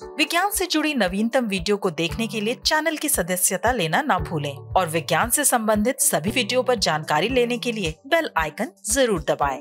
विज्ञान से जुड़ी नवीनतम वीडियो को देखने के लिए चैनल की सदस्यता लेना ना भूलें और विज्ञान से संबंधित सभी वीडियो पर जानकारी लेने के लिए बेल आइकन जरूर दबाएं।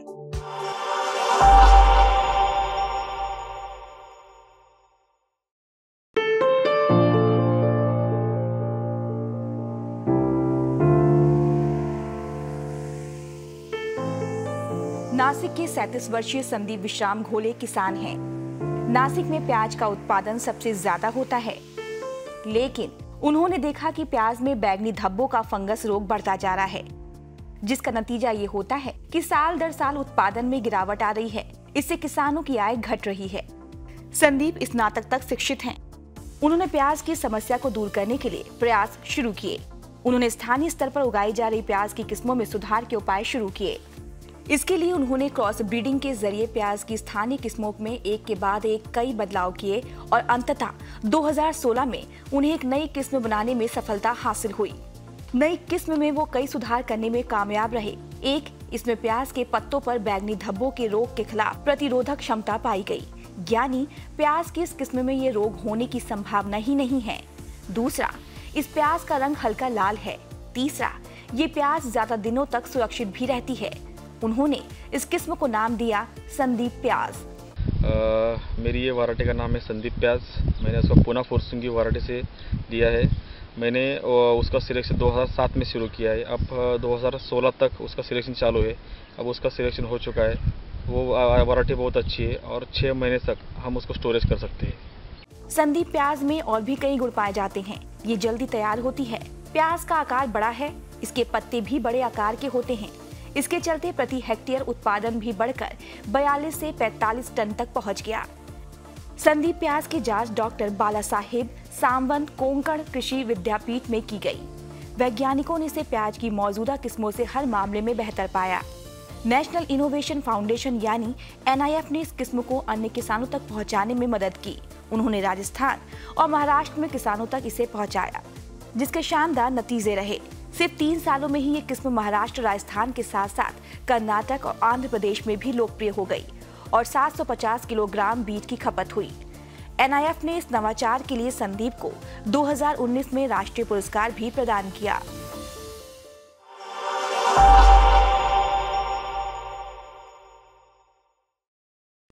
नासिक के 37 वर्षीय संदीप विश्राम घोले किसान हैं। नासिक में प्याज का उत्पादन सबसे ज्यादा होता है, लेकिन उन्होंने देखा कि प्याज में बैंगनी धब्बों का फंगस रोग बढ़ता जा रहा है, जिसका नतीजा ये होता है कि साल दर साल उत्पादन में गिरावट आ रही है। इससे किसानों की आय घट रही है। संदीप स्नातक तक शिक्षित हैं। उन्होंने प्याज की समस्या को दूर करने के लिए प्रयास शुरू किए। उन्होंने स्थानीय स्तर पर उगाई जा रही प्याज की किस्मों में सुधार के उपाय शुरू किए। इसके लिए उन्होंने क्रॉस ब्रीडिंग के जरिए प्याज की स्थानीय किस्मों में एक के बाद एक कई बदलाव किए और अंततः 2016 में उन्हें एक नई किस्म बनाने में सफलता हासिल हुई। नई किस्म में वो कई सुधार करने में कामयाब रहे। एक, इसमें प्याज के पत्तों पर बैंगनी धब्बों के रोग के खिलाफ प्रतिरोधक क्षमता पाई गई, यानी प्याज की इस किस्म में ये रोग होने की संभावना ही नहीं है। दूसरा, इस प्याज का रंग हल्का लाल है। तीसरा, ये प्याज ज्यादा दिनों तक सुरक्षित भी रहती है। उन्होंने इस किस्म को नाम दिया संदीप प्याज। मेरी ये वैरायटी का नाम है संदीप प्याज। मैंने उसको पूना फुरसुंगी वैरायटी से लिया है। मैंने उसका सिलेक्शन 2007 में शुरू किया है। अब 2016 तक उसका सिलेक्शन चालू है। अब उसका सिलेक्शन हो चुका है। वो वैरायटी बहुत अच्छी है और 6 महीने तक हम उसको स्टोरेज कर सकते हैं। संदीप प्याज में और भी कई गुण पाए जाते हैं। ये जल्दी तैयार होती है। प्याज का आकार बड़ा है। इसके पत्ते भी बड़े आकार के होते हैं। इसके चलते प्रति हेक्टेयर उत्पादन भी बढ़कर 42 से 45 टन तक पहुंच गया। संदीप प्याज की जांच डॉक्टर बाला साहेब सांवत कोंकण कृषि विद्यापीठ में की गई। वैज्ञानिकों ने इसे प्याज की मौजूदा किस्मों से हर मामले में बेहतर पाया। नेशनल इनोवेशन फाउंडेशन यानी NIF ने इस किस्म को अन्य किसानों तक पहुंचाने में मदद की। उन्होंने राजस्थान और महाराष्ट्र में किसानों तक इसे पहुंचाया, जिसके शानदार नतीजे रहे। सिर्फ 3 सालों में ही ये किस्म महाराष्ट्र, राजस्थान के साथ साथ कर्नाटक और आंध्र प्रदेश में भी लोकप्रिय हो गई और 750 किलोग्राम बीज की खपत हुई। NIF ने इस नवाचार के लिए संदीप को 2019 में राष्ट्रीय पुरस्कार भी प्रदान किया।